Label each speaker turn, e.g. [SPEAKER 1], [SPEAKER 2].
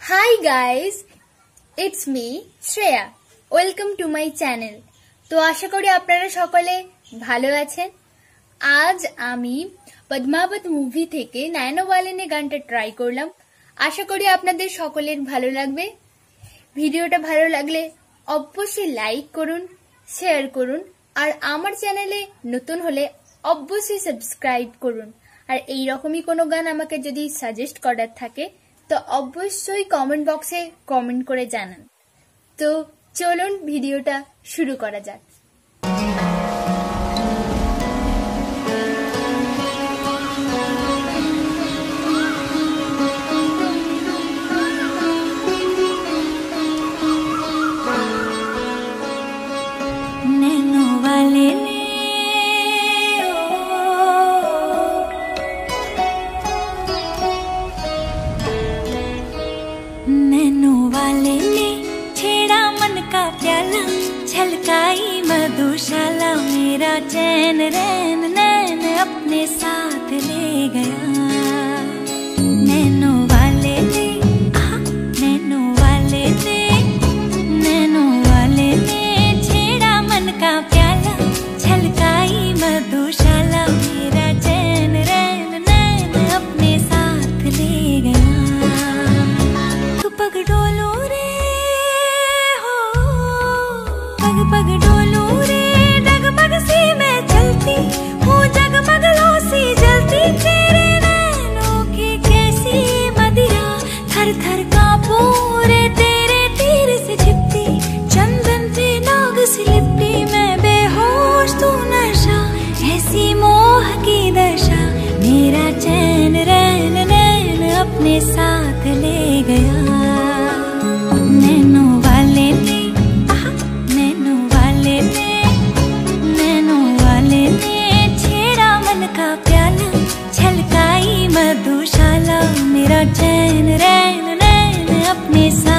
[SPEAKER 1] High guys, it's me Shreya. Welcome to my channel. তো আশা করি আপনারা সকলে ভালো আছেন। আজ আমি পদ্মাবত মুভি থেকে নয়না ওয়ালেনে গানটা ট্রাই করলাম। আশা করি আপনাদের সকলের ভালো লাগবে। ভিডিওটা ভালো লাগলে অবশ্যই লাইক করুন, শেয়ার করুন, আর আমার চ্যানেলে নতুন হলে অবশ্যই সাবস্ক্রাইব করুন। আর এইরকমই কোনো গান আমাকে যদি সাজেস্ট করার থাকে তো অবশ্যই কমেন্ট বক্সে কমেন্ট করে জানান। তো চলুন ভিডিওটা শুরু করা যাক।
[SPEAKER 2] नैनो वाले ने छेड़ा मन का प्याला, छलकाई मधुशाला, मेरा चैन रैन नैन अपने साथ ले गया। नैनो वाले ने नैनो वाले ने नैनो वाले ने छेड़ा मन का प्याला, छलकाई मधुशाला, मेरा चैन रैन नैन अपने साथ ले गया। पग डोलो रे हो, पग पग डोलो रे, डगमग सी मैं चलती हूँ, जगमग लो सी जलती, तेरे नैनों की कैसी मदिरा, थर थर कांपू रे, तेरे तीर से छिपती, चंदन से नाग से लिपटी, मैं बेहोश तू नशा, ऐसी मोह की दशा, मेरा चैन रैन नैन अपने साथ ले गया। नैनो वाले ने नैनो वाले ने नैनो वाले ने छेड़ा मन का प्याला, छलकाई मधुशाला, मेरा चैन रैन नैन अपने साथ